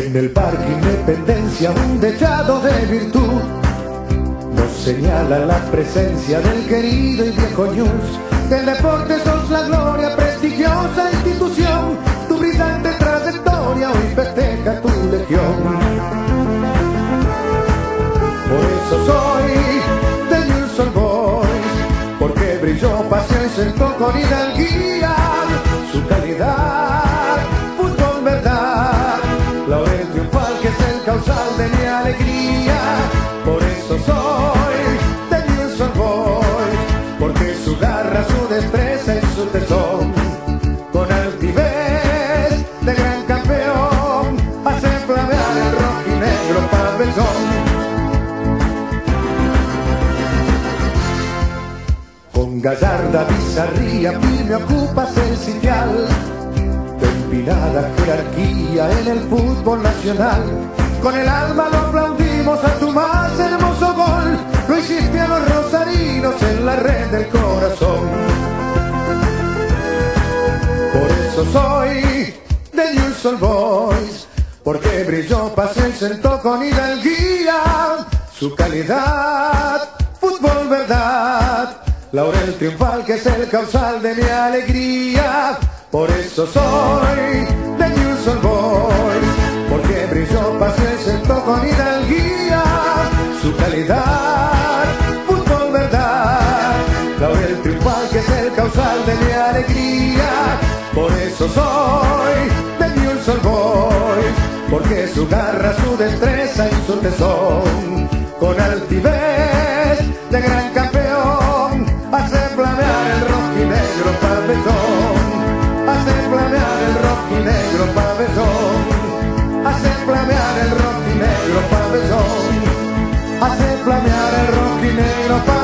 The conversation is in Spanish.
En el Parque Independencia un dechado de virtud nos señala la presencia del querido y viejo News. Del deporte sos la gloria, prestigiosa institución. Tu brillante trayectoria hoy festeja tu legión. Por eso soy de News All Boys, porque brilló, paseó y sentó con hidalguía su calidad, fútbol verdad, laurel triunfal que es el causal de mi alegría. Por eso soy de News All Boys, porque su garra, su destreza y su tesón, con altivez de gran campeón, hace flamear el rojinegro pabellón. Con gallarda bizarría firme ocupas el sitial de empinada jerarquía en el fútbol nacional. Con el alma lo aplaudimos a tu más hermoso gol. Lo hiciste a los rosarinos en la red del corazón. Por eso soy de News All Boys, porque brilló, paseó y sentó con hidalguía su calidad, fútbol verdad, laurel triunfal que es el causal de mi alegría. Por eso soy de News All Boys, porque brilló, paseó y sentó con hidalguía su calidad, fútbol verdad, laurel triunfal que es el causal de mi alegría. Por eso soy de News All Boys, porque su garra, su destreza y su tesón, con altivez de gran campeón, hace flamear el rojinegro pabellón, hace flamear el rojinegro pabellón, hace flamear el rojinegro pabellón, hace flamear el rojinegro pabellón.